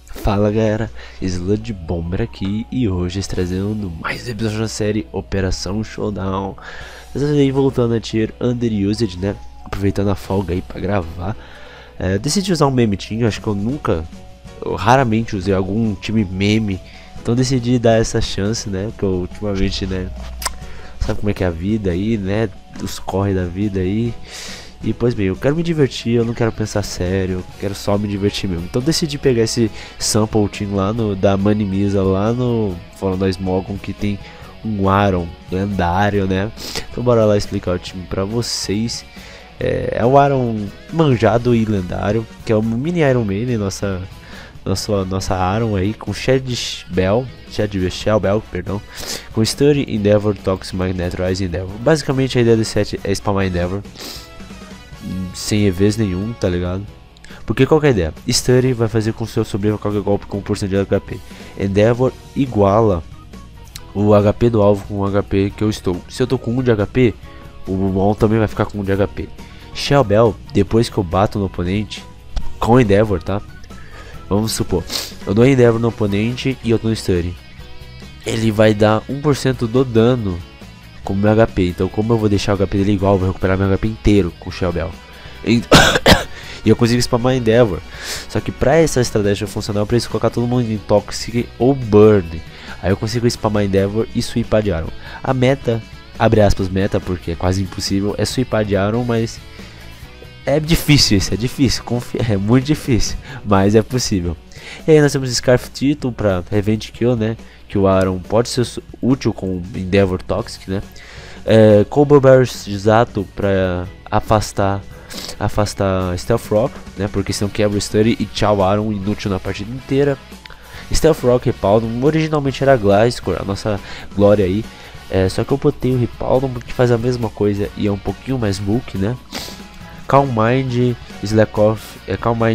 Fala galera, Sludge Bomber aqui e hoje trazendo mais um episódio da série Operação Showdown. Dessa vez aí voltando a tier Underused, né? Aproveitando a folga aí pra gravar. Decidi usar um meme team, acho que eu raramente usei algum time meme. Então decidi dar essa chance, né? Que eu ultimamente, né? Sabe como é que é a vida aí, né? Os corre da vida aí. E pois bem, eu quero me divertir, eu não quero pensar sério, eu quero só me divertir mesmo. Então decidi pegar esse sample team lá da Money Misa, lá no Fórum da Smogon, que tem um Aron lendário, né? Então bora lá explicar o time pra vocês. É o Aron manjado e lendário, que é o mini Iron Maiden, nossa Aron aí, com Shell Bell, perdão, com Study, Endeavor, Toxic, Magnetize, Endeavor. Basicamente a ideia desse set é spamar Endeavor sem EVs nenhum, tá ligado? Porque qual que é a ideia? Study vai fazer com que o seu sobreviva qualquer golpe com 1% de HP. Endeavor iguala o HP do alvo com o HP que eu estou. Se eu tô com 1 de HP, o Mon também vai ficar com 1 de HP. Shell Bell, depois que eu bato no oponente com Endeavor, tá? Vamos supor, eu dou Endeavor no oponente e eu tô no Study. Ele vai dar 1% do dano com meu HP, então como eu vou deixar o HP dele igual, eu vou recuperar meu HP inteiro com o Shell Bell. E eu consigo spamar Endeavor. Só que pra essa estratégia funcionar eu preciso colocar todo mundo em Toxic ou Burn. Aí eu consigo spamar Endeavor e sweepar de Aron. A meta, abre aspas meta, porque é quase impossível, é sweepar de Aron, mas é difícil isso, é difícil, é muito difícil, mas é possível. E aí nós temos Scarf Titan pra Revenge Kill, né? Que o Aron pode ser útil com Endeavor Toxic, né? Combo Bear Zato pra afastar Stealth Rock, né? Porque senão quebra o Study e tchau Aron, inútil na partida inteira. Stealth Rock Repaldum, originalmente era Gliscor, a nossa glória aí. Só que eu botei o Repaldum porque faz a mesma coisa e é um pouquinho mais bulk, né? Calm Mind, Slack Off, Calm Mind,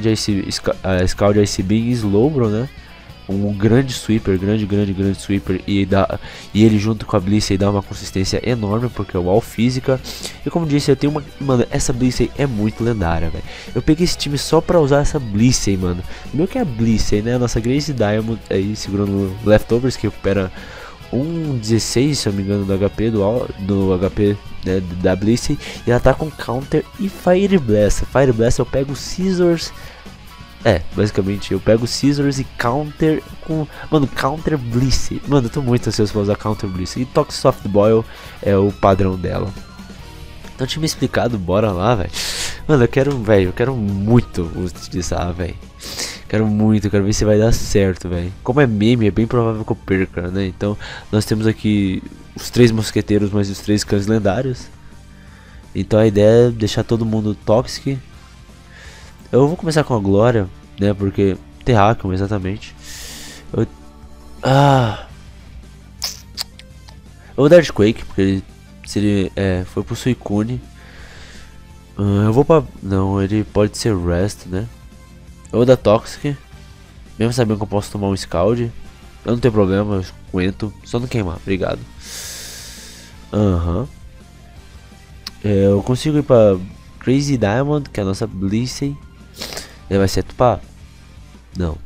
Scald ICB e Slowbro, né? Um grande sweeper, grande sweeper, e ele junto com a Blissey dá uma consistência enorme, porque é wall física. E como disse, eu tenho uma... Mano, essa Blissey é muito lendária, velho. Eu peguei esse time só pra usar essa Blissey, mano. Meio que é a Blissey, né? A nossa Grace Diamond aí, segurando Leftovers, que recupera 1,16, se eu não me engano, do HP, do HP, né, da Blissey. E ela tá com Counter e Fire Blast. Fire Blast eu pego Scissors. Basicamente eu pego Scissors e Counter com... Mano, Counter Blissey. Mano, eu tô muito ansioso pra usar Counter Blissey. E Toxic Soft Boil é o padrão dela. Então tinha me explicado, bora lá, velho. Mano, eu quero muito utilizar, velho. Quero ver se vai dar certo, velho. Como é meme, é bem provável que eu perca, né? Então nós temos aqui os 3 mosqueteiros mais os 3 cães lendários. Então a ideia é deixar todo mundo Toxic. Eu vou começar com a Glória, né? Porque Terrakion, exatamente. Eu vou dar Earthquake, porque ele, se ele foi pro Suicune. Eu vou pra... Não, ele pode ser Rest, né? Eu vou dar Toxic, mesmo sabendo que eu posso tomar um Scald. Eu não tenho problema, eu aguento. Só não queimar, obrigado. Eu consigo ir pra Crazy Diamond, que é a nossa Blissey. Ele vai ser Tupá? Não.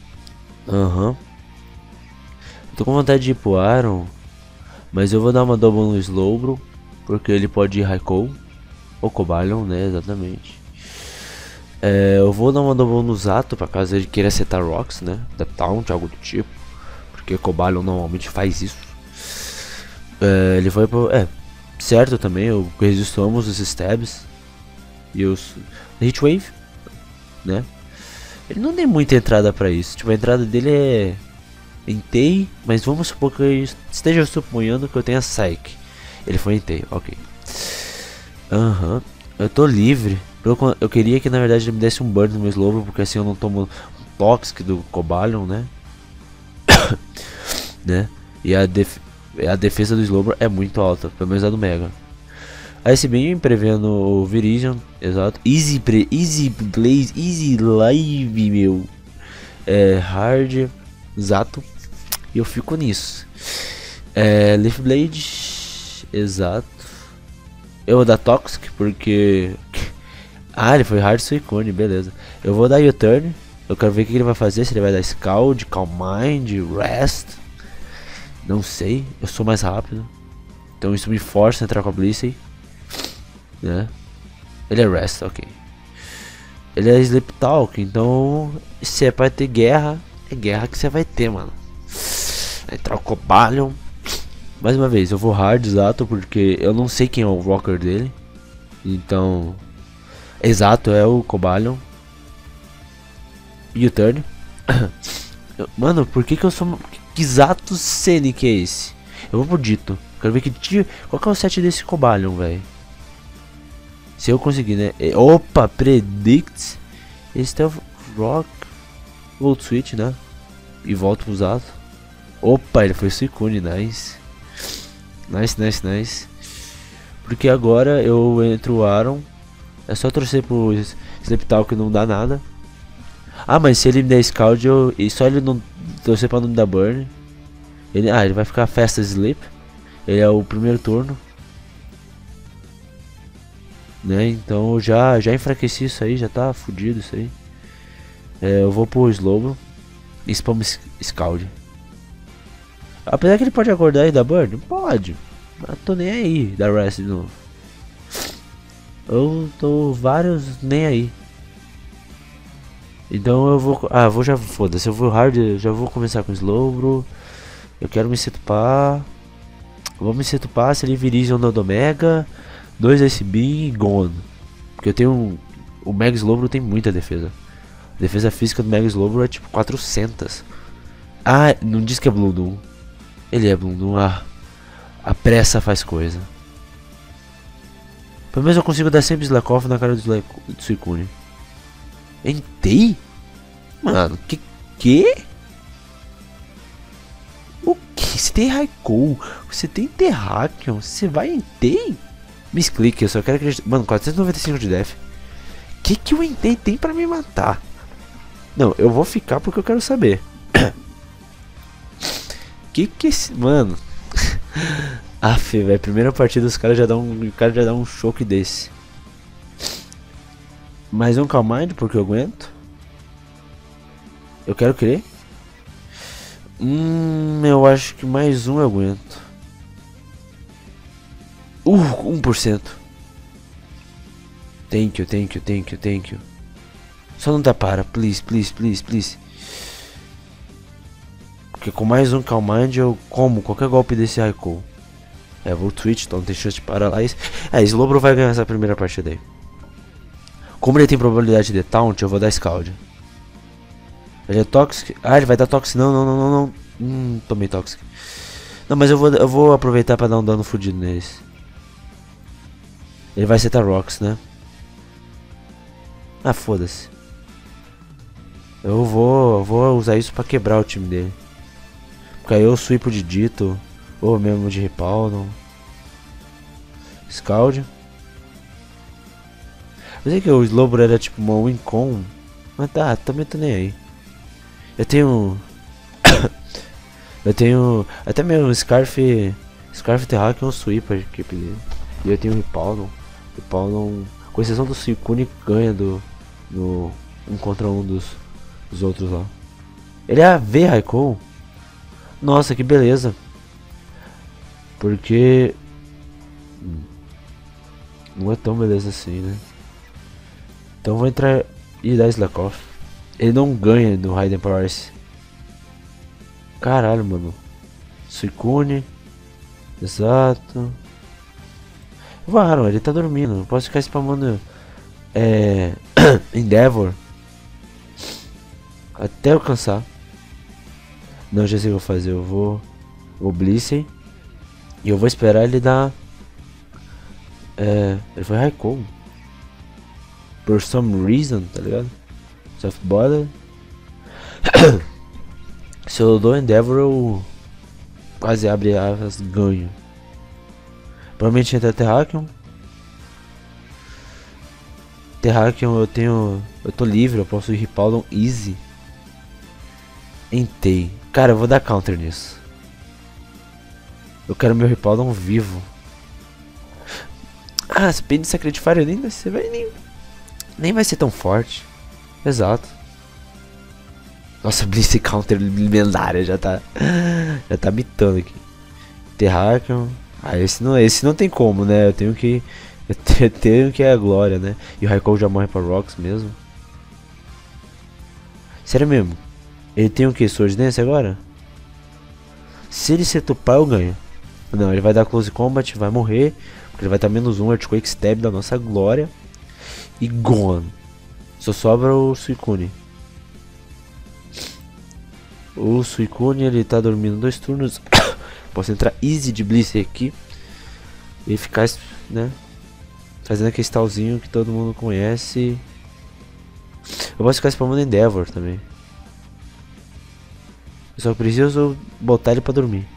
Tô com vontade de ir pro Aron, mas eu vou dar uma double no Slowbro, porque ele pode ir Raikou ou Cobalion, né? Exatamente. Eu vou dar uma double no Zato, pra caso ele queira setar Rocks, né? Da Taunt, algo do tipo, porque Cobalion normalmente faz isso. Ele foi pro... certo também, eu resisto ambos os stabs e os Hitwave, né? Ele não tem muita entrada pra isso. Tipo, a entrada dele é Entei, mas vamos supor que eu esteja suponhando que eu tenha Psyche. Ele foi Entei, ok. Eu tô livre. Eu queria que na verdade ele me desse um burn no meu Slowbro, porque assim eu não tomo um Toxic do Cobalion, né? Né? E a defesa do Slowbro é muito alta, pelo menos a do Mega. Aí se bem prevendo o Virizion, exato. Easy Blaze, Easy Live, meu. Hard, Zato. E eu fico nisso. Leaf Blade, exato. Eu vou dar Toxic porque... ele foi Hard Suicune, beleza. Eu vou dar U-Turn, Eu quero ver o que ele vai fazer. Se ele vai dar Scald, Calm Mind, Rest. Não sei. Eu sou mais rápido. Então isso me força a entrar com a Blissey. Né? Ele é Rest, ok. Ele é Sleep Talk. Então se é pra ter guerra, é guerra que você vai ter, mano. Vai entrar o Cobalion. Mais uma vez, eu vou hard, exato. Porque eu não sei quem é o rocker dele. Então... Exato, é o Cobalion. E o turn. Mano, por que eu sou... Que exato Sene que é esse? Eu vou pro Dito. Quero ver que tio... Qual que é o set desse Cobalion, velho? Se eu conseguir, né? Opa, Predict. Stealth Rock. Volt Switch, né? E volto pro usado. Opa, ele foi Suicune, nice. Nice. Porque agora eu entro o Aron. É só torcer pro Sleep Talk que não dá nada. Ah, mas se ele me der Scald, e só ele não torcer pra não me dar Burn. Ele vai ficar Fast Sleep. Ele é o primeiro turno. Né, então eu já enfraqueci isso aí, já tá fudido isso aí. Eu vou pro Slowbro. E spam Scald. Apesar que ele pode acordar e dar Burn? Pode. Mas tô nem aí, dar Rest de novo. Eu tô vários nem aí. Então eu vou... vou já... Foda-se, eu vou hard, já vou começar com Slowbro. Eu quero me setupar. Vou me setupar se ele Virizion do Omega. 2 Ice Beam e Gone. Porque eu tenho... O Mega Slowbro tem muita defesa. A defesa física do Mega Slowbro é tipo 400. Ah, não diz que é Bloom Doom. Ele é Bloom Doom. A pressa faz coisa. Pelo menos eu consigo dar sempre Slack Off na cara do Suicune. Entei? Mano, que? O que? Você tem Raikou, você tem Terrakion, você vai Entei? Me explique, eu só quero acreditar. Mano, 495 de def. Que o Entei tem pra me matar? Não, eu vou ficar porque eu quero saber. Que esse... Mano... Aff, velho, primeira partida os caras já dão um choque desse. Mais um Calm Mind porque eu aguento. Eu quero crer. Eu acho que mais um eu aguento. 1%. Thank you. Só não dá para, please. Porque com mais um Calm Mind eu como qualquer golpe desse Raikou. Vou Twitch, então não tem chance de parar lá. Slowbro vai ganhar essa primeira partida aí. Como ele tem probabilidade de taunt, eu vou dar Scald. Ele é Toxic. Ele vai dar Toxic. Não. Tomei Toxic. Não, mas eu vou aproveitar pra dar um dano fudido neles. Ele vai setar Rocks, né? Foda-se. Eu vou usar isso pra quebrar o time dele. Porque aí eu sweepo de Dito. Ou mesmo de Hippowdon. Scald. Eu sei que o Slowbro era tipo uma win con. Mas tá, também tô nem aí. Eu tenho... eu tenho... Até mesmo Scarf Terrakion Sweeper que dele. E eu tenho o Hippowdon. Hippowdon, com exceção do Suicune, ganha do um contra um dos outros lá. Ele é a V Raikou. Nossa, que beleza. Porque não é tão beleza assim, né? Então vou entrar e dar Slack Off. Ele não ganha do Raiden Powers. Caralho, mano. Suicune. Exato. Varam, ele tá dormindo. Não posso ficar spamando Endeavor até eu cansar. Não, já sei o que eu vou fazer. Eu vou Blissey. E eu vou esperar ele dar... ele foi Raikou. Por some reason, tá ligado? Soft Border. Se eu dou Endeavor, eu quase abre asas, ganho. Provavelmente entra Terrakion. Terrakion eu tô livre, eu posso ir Hippowdon easy. Entei. Cara, eu vou dar counter nisso. Eu quero meu Hippowdon vivo. Speed Sacrifice nem vai ser tão forte. Exato. Nossa, Blitz Counter lendária já tá. Já tá mitando aqui. Terrakion. Ah, esse não tem como, né? Eu tenho que. Eu tenho que é a glória, né? E o Raikou já morre pra Rocks mesmo. Sério mesmo? Ele tem o que? Sword Dance agora? Se ele se tupar, eu ganho. Não, ele vai dar Close Combat, vai morrer. Porque ele vai estar -1 Earthquake Stab da nossa glória. E gone. Só sobra o Suicune. O Suicune, ele tá dormindo 2 turnos. Posso entrar easy de Blitz aqui. E ficar, né? Fazendo aquele stallzinho que todo mundo conhece. Eu posso ficar spamando Endeavor também. Eu só preciso botar ele pra dormir.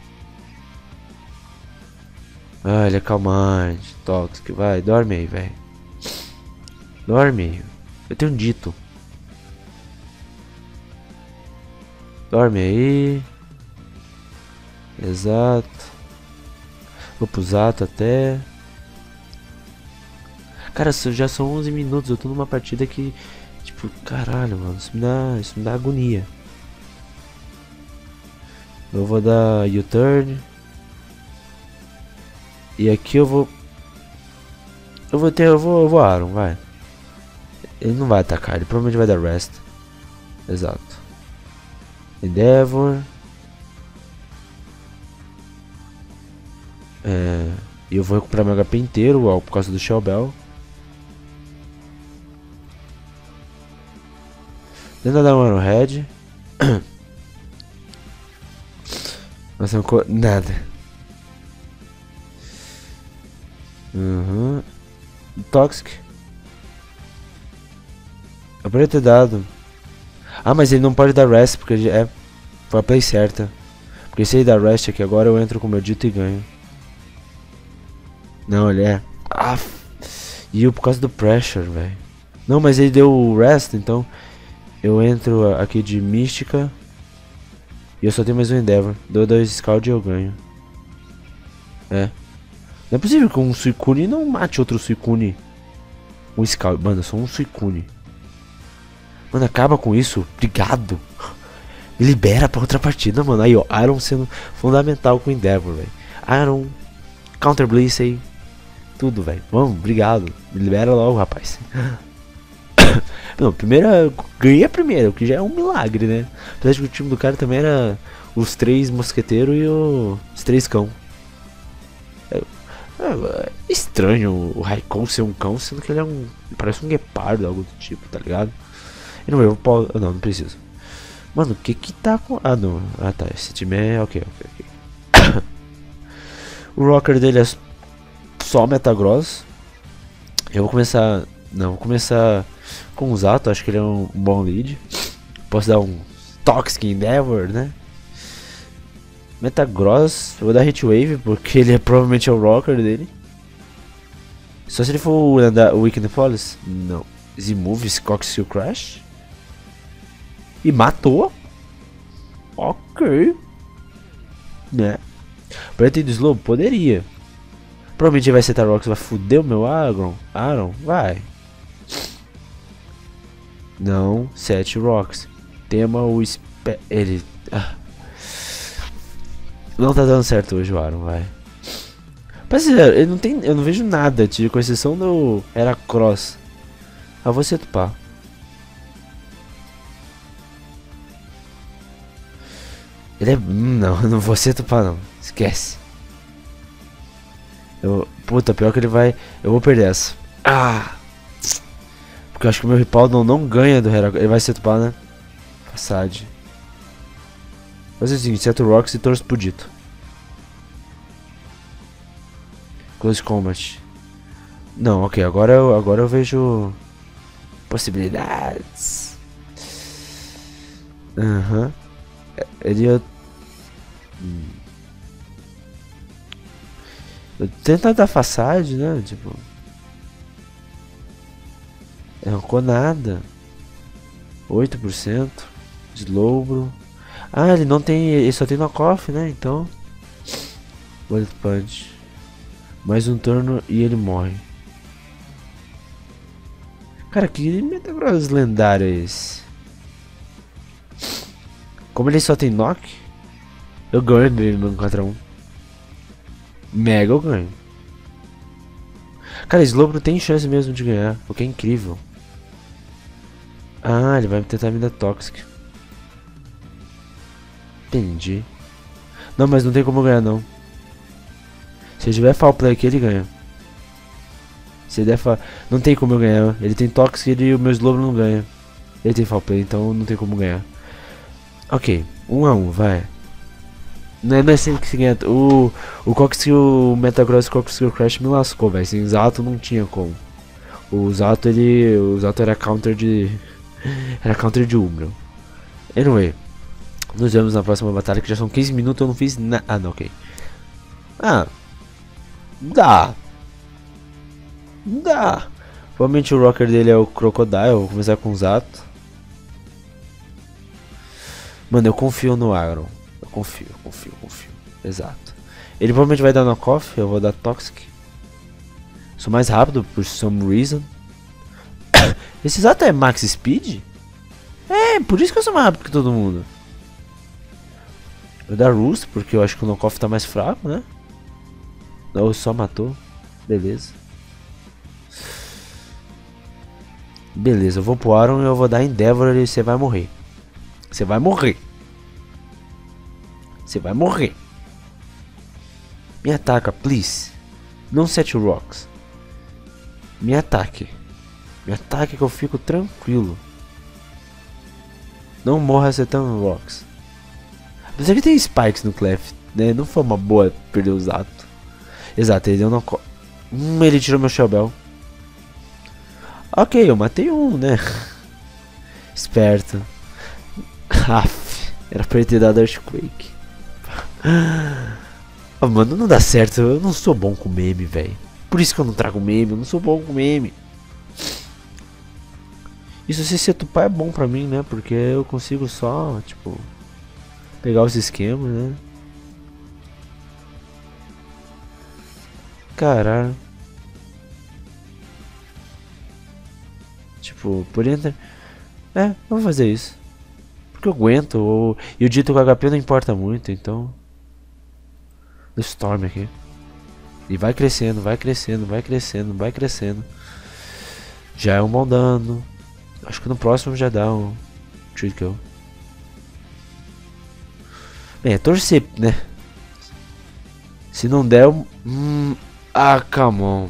Ah, ele é calmante. Toxic, vai, dorme aí, velho. Dorme aí. Eu tenho um dito. Dorme aí. Exato. Vou pro Zato até. Cara, já são 11 minutos. Eu tô numa partida que... Tipo, caralho, mano. Isso me dá agonia. Eu vou dar U-turn. E aqui eu vou... Eu vou Aron, vai. Ele não vai atacar, ele provavelmente vai dar rest. Exato. Endeavor. E eu vou recuperar meu HP inteiro, ó, por causa do Shell Bell. Tenta dar um Arrowhead. Nossa, não nada. Toxic. Eu poderia ter dado. Ah, mas ele não pode dar rest porque ele foi a play certa. Porque se ele dar rest aqui agora eu entro com meu dito e ganho. Não, ele é. Ah, e eu por causa do pressure, velho. Não, mas ele deu o rest, então eu entro aqui de mística. E eu só tenho mais um Endeavor. Dou 2 Scald e eu ganho. Não é possível que um Suicune não mate outro Suicune. Um Scald. Mano, eu sou um Suicune. Mano, acaba com isso. Obrigado. Me libera pra outra partida, mano. Aí, ó. Iron sendo fundamental com o Endeavor, velho. Iron. Counter Blitz aí. Tudo, velho. Vamos, obrigado. Me libera logo, rapaz. Não, ganhei a primeira, o que já é um milagre, né? Apesar de que o time do cara também era os 3 mosqueteiros e os 3 cão. É estranho o Raikou ser um cão, sendo que ele é parece um guepardo, algo do tipo, tá ligado? E não, não preciso. Mano, o que tá com... Ah, não. Ah, tá, esse time é... Ok. O rocker dele é só Metagross. Eu vou começar... Não, vou começar com o Zato, acho que ele é um bom lead. Posso dar um Toxic Endeavor, né? Metagross, eu vou dar Hitwave, porque ele provavelmente é o rocker dele. Só se ele for o Weekend Police. Não. Z-Move, Coxill Crash. E matou. Ok. Né? Pra ter do slow? Poderia. Provavelmente vai setar Rocks, vai foder o meu Aaron. Vai. Não, 7 Rocks. Tema o ele. Não tá dando certo hoje o Aaron, vai. Parceiro, ele não tem. Eu não vejo nada, com exceção do Heracross. Ah, vou setupar. Ele é. Não, eu não vou setupar não. Esquece. Puta, pior que ele vai. Eu vou perder essa. Porque eu acho que o meu Ripaldo não ganha do Heracross. Ele vai setupar, né? Passade. Fazer o seguinte, seto o Rocks e torço pro dito. Close Combat. Não, ok, agora eu vejo possibilidades. Ele ia... Eu tento dar façade, né? Tipo... Arrancou nada. 8%. Slowbro. Ah, ele não tem... Ele só tem knockoff, né? Então... Bullet Punch. Mais um turno e ele morre. Cara, que Metagross lendário é esse? Como ele só tem knock, eu ganho dele no 4x1. Mega eu ganho. Cara, Slowbro tem chance mesmo de ganhar, o que é incrível. Ah, ele vai tentar me dar Toxic. Entendi. Não, mas não tem como ganhar não. Se ele tiver foul play aqui, ele ganha. Se ele der foul... Não tem como eu ganhar. Ele tem Toxic e o meu Slowbro não ganha. Ele tem foul play, então não tem como ganhar. Ok, 1x1, vai. Não é sempre que se ganha. O Corkscrew, o Metagross Corkscrew Crash me lascou, velho. Sem Zato não tinha como. O Zato era counter de. Era counter de Umbreon. Anyway, nos vemos na próxima batalha, que já são 15 minutos, eu não fiz nada. Ah, não, ok. Ah, dá. Dá. Provavelmente o rocker dele é o Crocodile, eu vou começar com o Zato. Mano, eu confio no Agron. Eu confio. Exato. Ele provavelmente vai dar knockoff, eu vou dar Toxic. Sou mais rápido por some reason. Esse Zato é max speed? É, por isso que eu sou mais rápido que todo mundo. Eu vou dar Roost, porque eu acho que o knockoff tá mais fraco, né? Não, só matou. Beleza. Beleza, eu vou pro Aron e eu vou dar Endeavor e você vai morrer. Você vai morrer. Você vai morrer. Me ataca, please. Não sete rocks. Me ataque. Me ataque que eu fico tranquilo. Não morra acertando rocks. Apesar que tem spikes no Clef, né? Não foi uma boa perder o Zato. Exato, ele deu no... ele tirou meu Shellbell. Ok, eu matei um, né? Esperto. Aff, era pra ele ter dado Earthquake. Oh, mano, não dá certo. Eu não sou bom com meme, velho. Por isso que eu não trago meme. Eu não sou bom com meme. Isso se você tupar é bom pra mim, né? Porque eu consigo só, tipo, pegar os esquemas, né? Caralho. Tipo, por dentro. É, eu vou fazer isso. Porque eu aguento. E o dito com HP não importa muito, então. Do Storm aqui. E vai crescendo, vai crescendo, vai crescendo, vai crescendo. Já é um bom dano. Acho que no próximo já dá um Treat Kill. Bem, é torcer, né? Se não der ah, come on.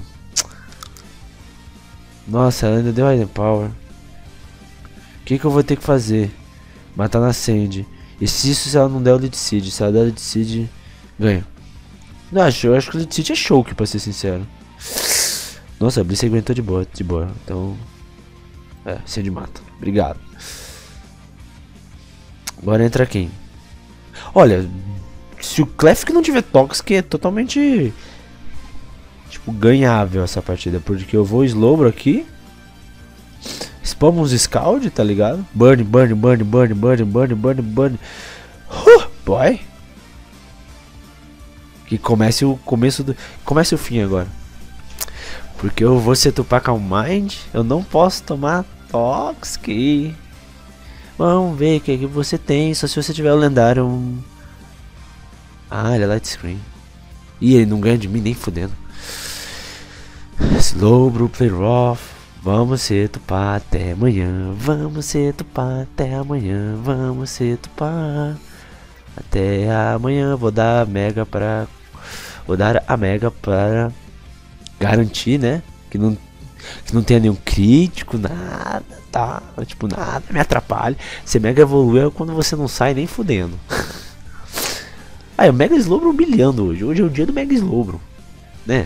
Nossa, ela ainda deu Hidden Power. O que eu vou ter que fazer? Matar na Sandy. E se ela não der o Lead Seed? Se ela der o Lead Seed, ganha. Não, eu acho que o Lead Seed é choke, pra ser sincero. Nossa, a Bliss aguentou de boa, Então... é, Sandy mata. Obrigado. Agora entra quem? Olha, se o Clef não tiver Toxic, é totalmente... tipo, ganhável essa partida. Porque eu vou Slowbro aqui. Spam uns Scald, tá ligado? Burn. Boy. Que comece o começo do... comece o fim agora. Porque eu vou ser Tupac Calm Mind. Eu não posso tomar Toxic. Vamos ver o que você tem. Só se você tiver o lendário. Ah, ele é Light Screen. Ih, ele não ganha de mim nem fudendo. Slowbro, play rough. Vamos ser Tupá até amanhã. Vamos ser Tupá até amanhã. Vamos ser Tupá até amanhã. Vou dar a Mega para... vou dar a Mega para garantir, né? Que não tenha nenhum crítico, nada, tá? Tipo, nada me atrapalha. Você Mega evolui quando você não sai nem fudendo. Ah, o Mega Slowbro humilhando hoje. Hoje é o dia do Mega Slowbro, né?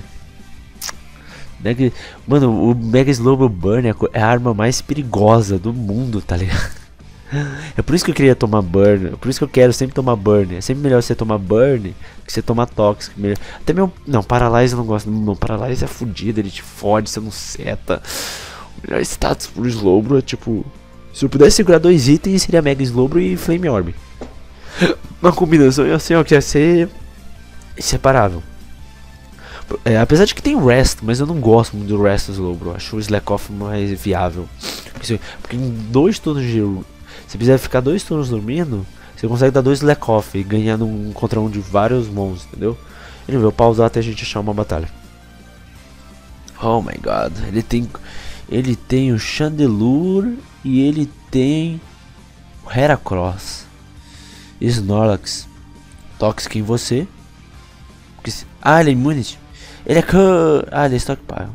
Mano, o Mega Slowbro Burn é a arma mais perigosa do mundo, tá ligado? É por isso que eu queria tomar Burn. É por isso que eu quero sempre tomar Burn. É sempre melhor você tomar Burn que você tomar Toxic. Até meu... não, Paralyze eu não gosto. Não, Paralyze é fudido, ele te fode, você não seta. O melhor status pro Slowbro é tipo... se eu pudesse segurar dois itens, seria Mega Slowbro e Flame Orb. Uma combinação assim, ó, que ia ser... inseparável. É, apesar de que tem Rest, mas eu não gosto muito do Rest Slowbro. Acho o Slack Off mais viável. Porque em 2 turnos de... você precisa ficar 2 turnos dormindo, Você consegue dar 2 slack off e ganhar um contra um de vários monstros, entendeu? Ele vai pausar até a gente achar uma batalha. Oh my god, ele tem o Chandelure e ele tem o Heracross, Snorlax, Toxic em você. Ah, ele é Immunity. Ele é ele é Stockpile.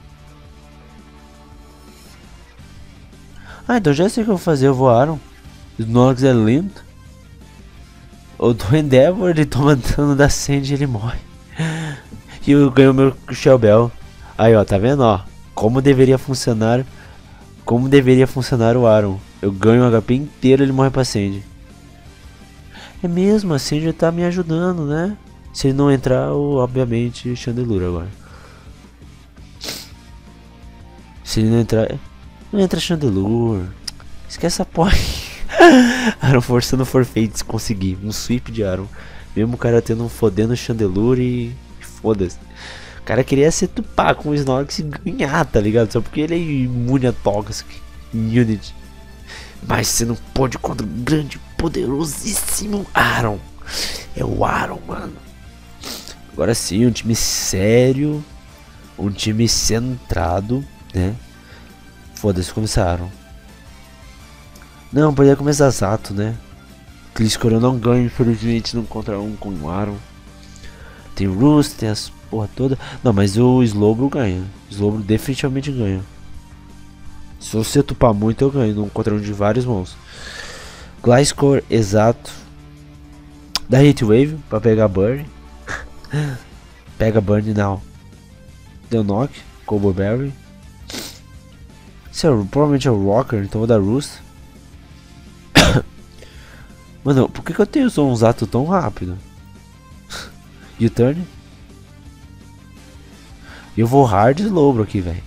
Ah, então já sei o que eu vou fazer, eu vou Aron. Snorlax é lento. O do Endeavor, ele toma dano da Sandy e ele morre. E eu ganho meu Shell Bell. Aí ó, tá vendo ó? Como deveria funcionar o Aron. Eu ganho o HP inteiro e ele morre pra Sandy. É mesmo, a Sandy tá me ajudando, né? Se ele não entrar, obviamente, Chandelure agora. Se ele não entrar... Não entra Chandelure. Esquece essa porra. Aron forçando Forfates, consegui. Um sweep de Aron. Mesmo o cara tendo um fodendo Chandelure e... Foda-se. O cara queria se tupar com o Snorlax e ganhar, tá ligado? Só porque ele é imune a Toxic Unity. Mas você não pode contra o grande, poderosíssimo Aron. É o Aron, mano. Agora sim, um time sério. Um time centrado, né? Foda-se, começaram. Não, poderia começar Zato, né? Cliscor eu não ganho, infelizmente, num contra um com o Aron. Tem o Roost, tem as porra toda. Não, mas o Slowbro ganha. Slowbro definitivamente ganha. Se você tupar muito, eu ganho num contra um de vários monstros. Gliscor, exato. Dá Heatwave pra pegar Burn. Pega Burn não. Deu Knock, Combo Berry. Provavelmente é o Rocker, então vou dar Roost. Mano, por que eu tenho um Zato tão rápido? U-turn. Eu vou hard Slowbro aqui, velho.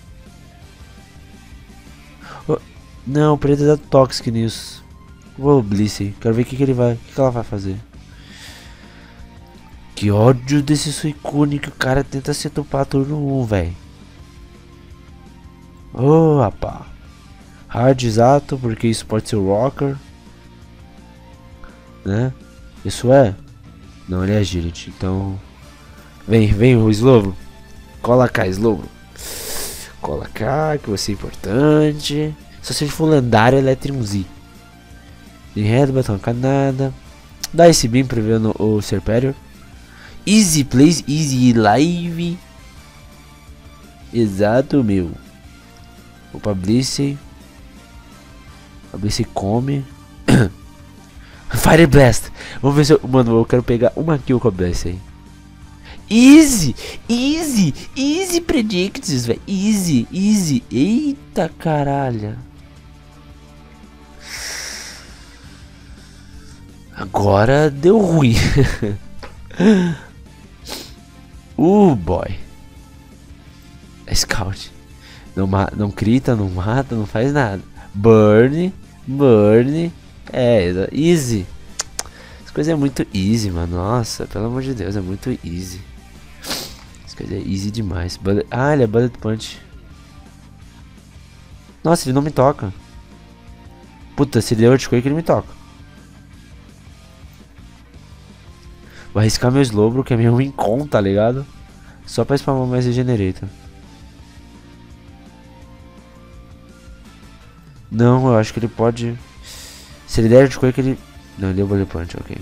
Não, poderia ter dado Toxic nisso. Vou Blissey. Quero ver o que ela vai fazer. Que ódio desse Suicune que o cara tenta se tupar turno 1, velho. Oh, rapá. Hard Zato, porque isso pode ser o Rocker. Né? Isso é? Não, ele é Agility, então... Vem o Slowbro. Cola cá, Slowbro. Cola cá, que vai ser importante. Se você for lendário, Electrium Z. De reto, batom nada. Dá esse beam prevendo o Serperior. Easy plays, easy live. Exato, meu. Opa, Blissey. A Blissey come. Fire Blast. Vamos ver se eu... Mano, eu quero pegar uma kill com a Blissey. Easy, easy, easy predicts, velho. Easy, easy. Eita caralho. Agora deu ruim. Boy. É Scout. Não crita, não mata, não faz nada. Burn. É, easy. As coisas é muito easy, mano. Nossa, pelo amor de Deus, é muito easy. As coisas é easy demais. Ele é Bullet Punch. Nossa, ele não me toca. Puta, se ele der Earthquake, ele me toca. Vou arriscar meu Slowbro, que é meio incom, tá ligado? Só pra spamar mais Regenerator. Não, eu acho que ele pode... Se ele der Earthquake, ele... Não, ele deu Bullet Punch, ok.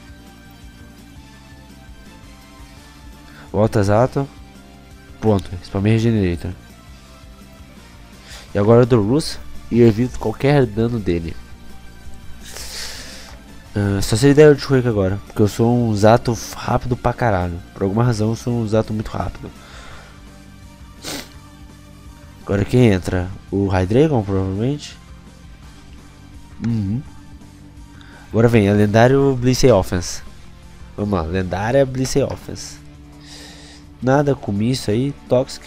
Volta Zato. Pronto, spamei Regenerator. E agora eu dou Roost e evito qualquer dano dele. Só se ele der Earthquake agora, porque eu sou um Zato rápido pra caralho. Por alguma razão eu sou um Zato muito rápido. Agora quem entra? O Hydreigon, provavelmente. Agora vem, a lendário Blissey Offense. Vamos lá, lendária Blissey Offense. Nada com isso aí, Toxic.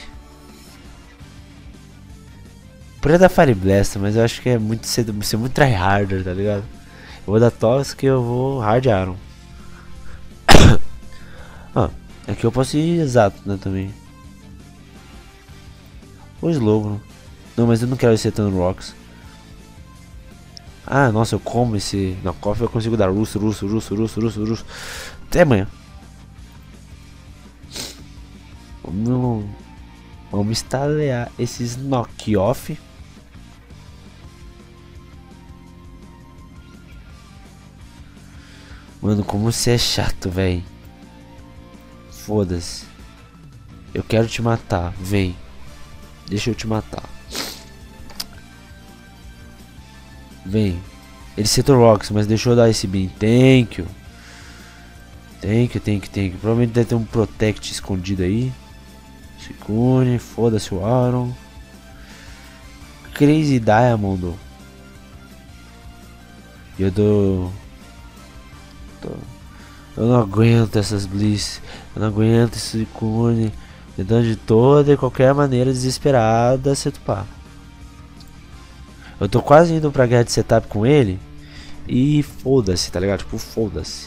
Podia dar Fire Blast, mas eu acho que é muito cedo, ser muito tryharder, tá ligado? Eu vou dar Toxic e eu vou Hard Aron. Aqui eu posso ir exato, né, também. Ou Slowbro. Não, mas eu não quero ser Thunder Rocks. Ah, nossa, eu como esse knockoff, eu consigo dar russo. Até amanhã. Vamos instalar esses knock-off. Mano, como você é chato, velho. Foda-se. Eu quero te matar, vem. Deixa eu te matar. Vem. Ele setou rocks, mas deixou eu dar esse beam. Thank you. Provavelmente deve ter um protect escondido aí. Sicune, foda-se o Aaron. Crazy Diamond. Eu dou... Eu não aguento essas Bliss. Eu não aguento esse Sicune. Tentando de toda e qualquer maneira desesperada setupar. Eu tô quase indo pra guerra de setup com ele. E foda-se, tá ligado? Tipo, foda-se.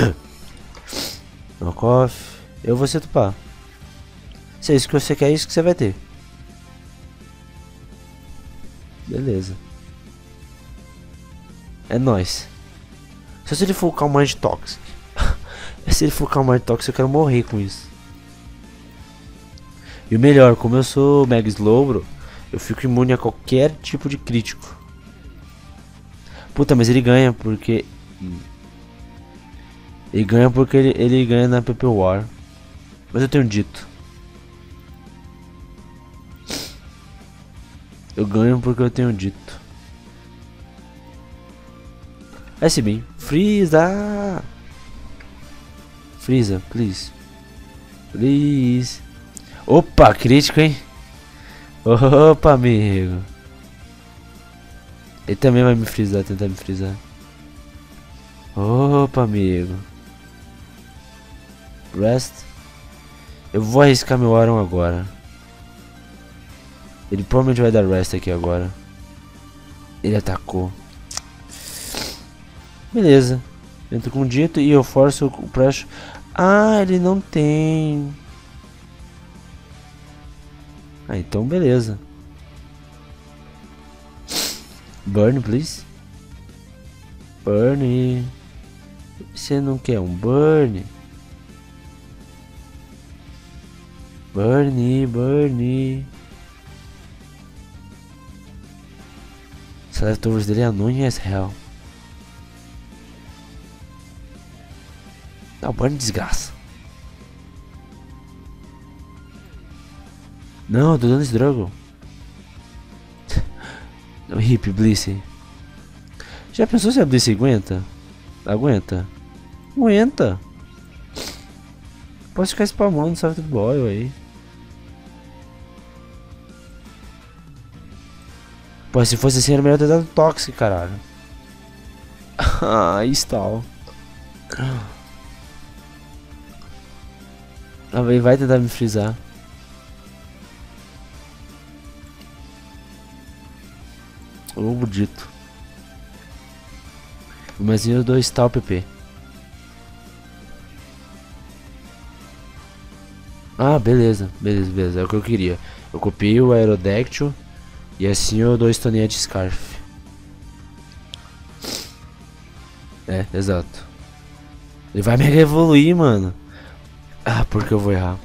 Knockoff. Eu vou setupar. Se é isso que você quer, é isso que você vai ter. Beleza. É nóis. Só se ele for calmante Toxic. Se ele for calmante Toxic, eu quero morrer com isso. E o melhor, como eu sou Mega Slowbro, eu fico imune a qualquer tipo de crítico. Puta, mas ele ganha porque... Ele ganha porque ele ganha na PP War. Mas eu tenho dito. Eu ganho porque eu tenho dito. SB. Freeza! Freeza, please. Please. Opa, crítico, hein? Opa, amigo. Ele também vai me frisar, tentar me frisar. Opa, amigo. Rest. Eu vou arriscar meu Aron agora. Ele provavelmente vai dar rest aqui agora. Ele atacou. Beleza. Entro com dito e eu forço o pressure. Ah, ele não tem. Ah, então beleza. Burn, please. Burn. Você não quer um burn? Burn. Essa leftovers dele é annoying as hell. Não, burn desgraça. Não, eu tô dando struggle. Não, hip, Bliss. Já pensou se a Bliss aguenta? Aguenta. Posso ficar spamando Soft Boil aí. Pô, se fosse assim era melhor ter dado Toxic, caralho. Ah, stall. Ah, vai tentar me frisar. Lobo dito. Mas eu dou stall PP. Ah, beleza. É o que eu queria. Eu copiei o Aerodactyl. E assim eu dou Stone Edge Scarf. É, exato. Ele vai mega evoluir, mano. Ah, porque eu vou errar.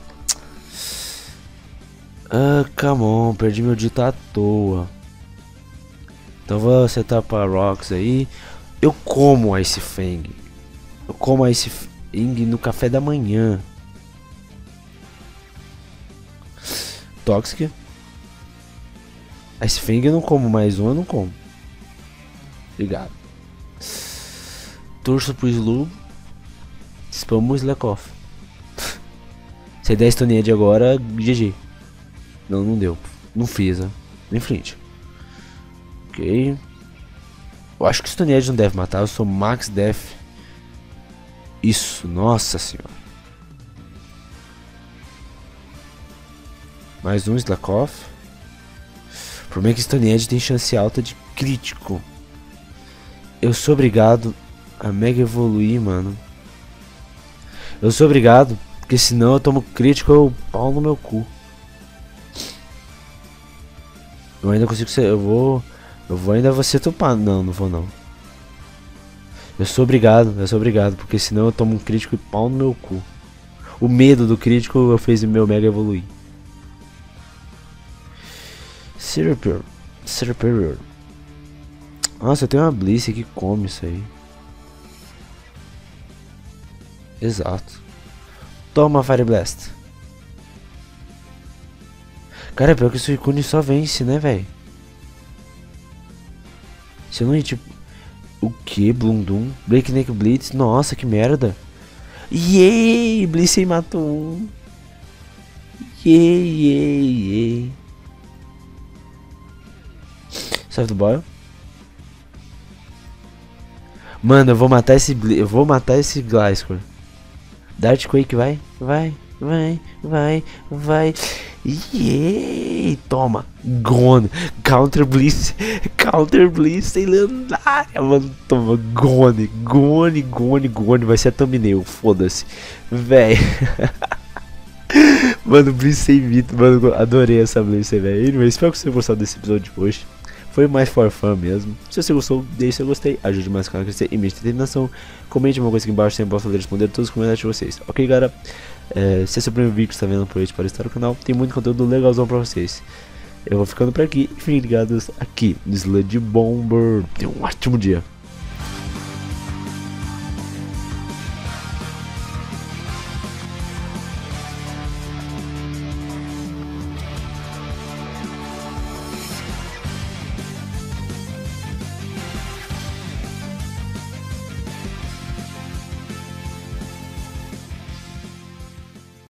Ah, come on. Perdi meu dito à toa. Então vou setar para Rocks aí. Eu como Ice Fang. Eu como Ice Fang no café da manhã. Toxic. Ice Fang eu não como, mais um eu não como. Obrigado. Torço pro Slow. Spamo o Slack Off. Se der Stone Edge agora, GG. Não deu. Não fiz, né? Nem frente. Ok. Eu acho que o Stone Edge não deve matar. Eu sou Max Def. Isso, nossa senhora. Mais um Slack Off. O problema é que Stone Edge tem chance alta de crítico. Eu sou obrigado a mega evoluir, mano. Eu sou obrigado, porque senão eu tomo crítico eu pau no meu cu. Eu ainda consigo ser. Eu vou ainda você topar. Não vou não. Eu sou obrigado, porque senão eu tomo um crítico e pau no meu cu. O medo do crítico fez o meu Mega evoluir. Serperior. Serperior. Nossa, eu tenho uma Blissey que come isso aí. Exato. Toma, Fire Blast. Cara, pior que o Suicune só vence, né, velho? Se eu não ir, tipo... O que? Blundum? Breakneck Blitz? Nossa, que merda. Yay! Blissey matou um. Yay, yay, yay. Soft Boil? Mano, eu vou matar esse... Eu vou matar esse Gliscor. Dart Quake, vai. Vai. Vai. Vai. Vai. Yay! Toma. Gone. Counter Bliss. Counter Bliss sem lendária, mano. Toma. Gone. Gone. Gone. Gone. Vai ser a thumbnail. Foda-se. Véi. Mano, Bliss sem mito. Mano, adorei essa Bliss, velho. Espero que você tenha gostado desse episódio de hoje. Foi mais for fun mesmo. Se você gostou, deixe seu gostei, ajude mais o canal a crescer e minha determinação. Comente uma coisa aqui embaixo, sempre posso responder todos os comentários de vocês. Ok, galera? Se esse é o primeiro vídeo que você está vendo, aproveite para estar no canal. Tem muito conteúdo legalzão pra vocês. Eu vou ficando por aqui e fiquem ligados aqui no Sludge Bomber. Tenham um ótimo dia.